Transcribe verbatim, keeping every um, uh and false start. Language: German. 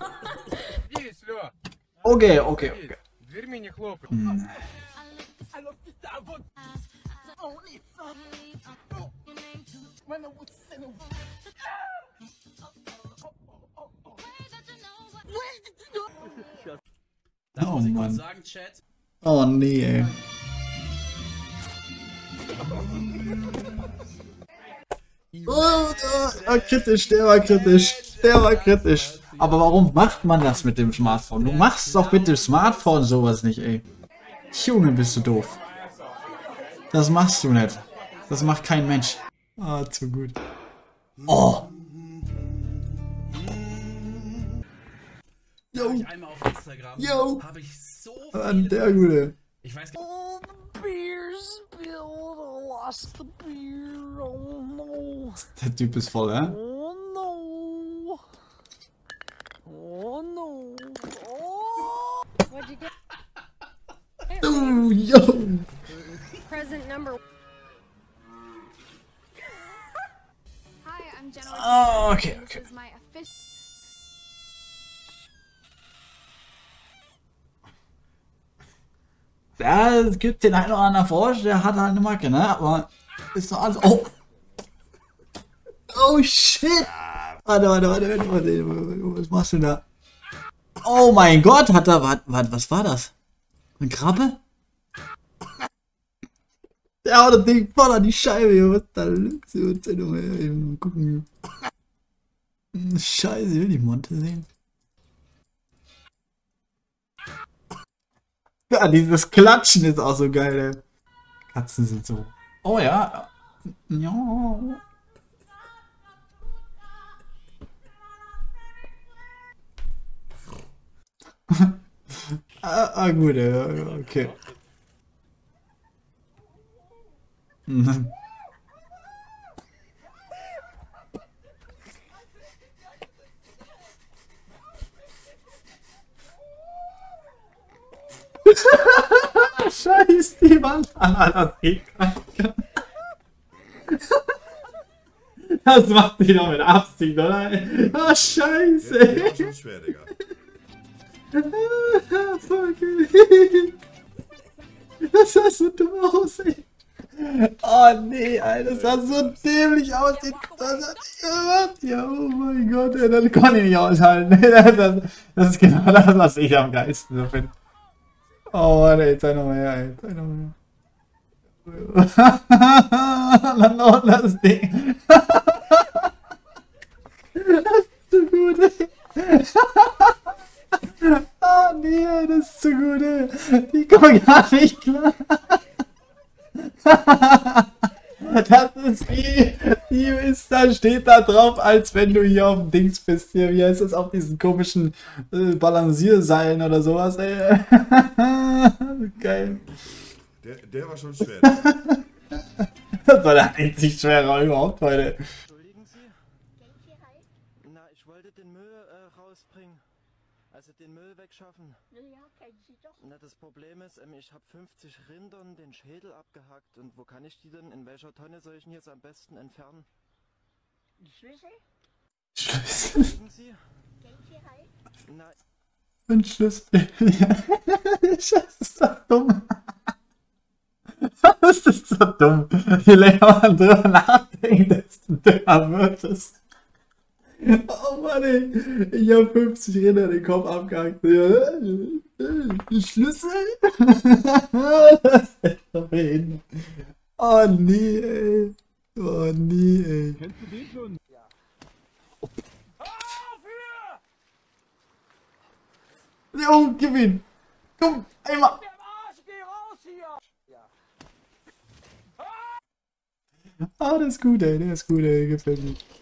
Okay, okay, okay. Hm. Oh Mann. Oh nee, ey. Oh, der war kritisch, der war kritisch, der war kritisch. Aber warum macht man das mit dem Smartphone? Du machst doch mit dem Smartphone sowas nicht, ey. Junge, bist du doof. Das machst du nicht. Das macht kein Mensch. Ah, zu gut. Oh. Yo. Yo. An der Gute. Ich weiß gar nicht. Der Typ ist voll, hä? Oh no. Oh no. Oh. What'd you get? Oh, yo. Present number. Hi, I'm Jenna. Oh, okay, okay. Ja, es gibt den einen oder anderen Frosch, der hat halt eine Macke, ne? Aber ist doch alles. Oh! Oh shit! Warte, warte, warte, warte, warte, was machst du da? Oh mein Gott, hat er. Warte, warte, was war das? Eine Krabbe? Der haut das Ding voll an die Scheibe, was da los? Mal gucken. Scheiße, ich will die Monte sehen. Ja, dieses Klatschen ist auch so geil, ey. Katzen sind so. Oh ja. Ja. ah, ah, gut, ey. Okay. Scheiß die Wand an, Alter. Das macht die doch mit Absicht, oder? Ah, scheiße. Ja, schon schwer, Digga. Fuck. Das sah so dumm aus, ey. Oh nee, Alter, das sah so dämlich aus. Das hat nicht gemacht. Ja, oh mein Gott, ey, das kann ich nicht aushalten. Das, das ist genau das, was ich am geilsten so finde. Oh Mann, ey, zeig nochmal her, ey. Zeig nochmal her. Dann noch das Ding. Das ist zu gut, ey. Oh nee, ey, das ist zu gut, ey. Die kommen gar nicht klar. Das ist wie, die ist da, steht da drauf, als wenn du hier auf dem Dings bist. Hier, wie heißt das, auf diesen komischen äh, Balancierseilen oder sowas, ey. Geil. Der, der war schon schwer. Das war der einzig schwere überhaupt heute. Entschuldigen Sie? Na, ich wollte den Müll äh, rausbringen. Also den Müll wegschaffen. Ja, kennen Sie doch. Na, das Problem ist, ähm, ich habe fünfzig Rindern den Schädel abgehackt. Und wo kann ich die denn, in welcher Tonne soll ich ihn jetzt am besten entfernen? Die Schlüssel? Schlüssel? Entschuldigen Sie? Kennen Sie halt? Na, Ein Schlüssel. Scheiße, ist das dumm. Das ist so dumm. Je länger man drüber nachdenkt, desto dümmer wird es. Oh Mann, ey. Ich hab fünfzig Räder den Kopf abgehackt. Schlüssel? Das ist echt doch behindert. Oh nee, ey. Oh nee, ey. Kennst du den schon? Ja. Jo, gib ihn. Komm, einmal. Ah, das ist gut, ey. Der ist gut, ey. Gefällt mir.